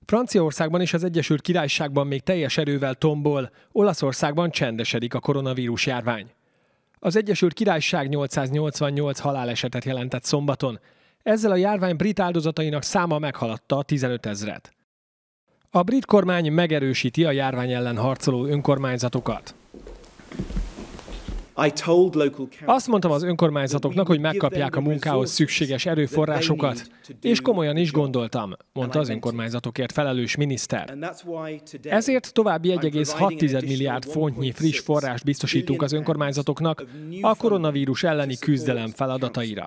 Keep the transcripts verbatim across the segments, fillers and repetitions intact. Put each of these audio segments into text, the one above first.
Franciaországban és az Egyesült Királyságban még teljes erővel tombol, Olaszországban csendesedik a koronavírus járvány. Az Egyesült Királyság nyolcszáznyolcvannyolc halálesetet jelentett szombaton. Ezzel a járvány brit áldozatainak száma meghaladta a tizenötezret. A brit kormány megerősíti a járvány ellen harcoló önkormányzatokat. Azt mondtam az önkormányzatoknak, hogy megkapják a munkához szükséges erőforrásokat, és komolyan is gondoltam, mondta az önkormányzatokért felelős miniszter. Ezért további egy egész hat milliárd fontnyi friss forrást biztosítunk az önkormányzatoknak a koronavírus elleni küzdelem feladataira.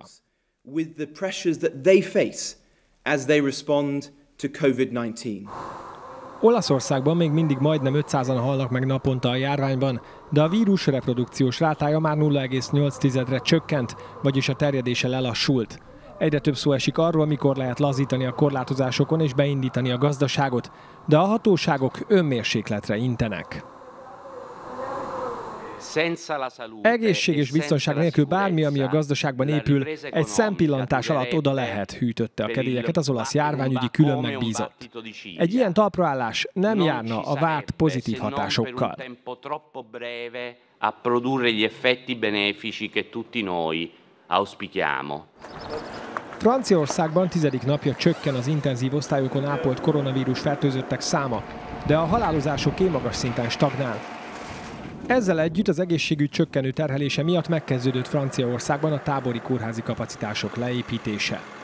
Olaszországban még mindig majdnem ötszázan halnak meg naponta a járványban, de a vírus reprodukciós rátája már nulla egész nyolc csökkent, vagyis a terjedése lelassult. Egyre több szó esik arról, mikor lehet lazítani a korlátozásokon és beindítani a gazdaságot, de a hatóságok önmérsékletre intenek. Egészség és biztonság nélkül bármi, ami a gazdaságban épül, egy szempillantás alatt oda lehet, hűtötte a kedélyeket az olasz járványügyi külön megbízott. Egy ilyen talpraállás nem járna a várt pozitív hatásokkal. Franciaországban tizedik napja csökken az intenzív osztályokon ápolt koronavírus fertőzöttek száma, de a halálozások magas szinten stagnál. Ezzel együtt az egészségügy csökkenő terhelése miatt megkezdődött Franciaországban a tábori kórházi kapacitások leépítése.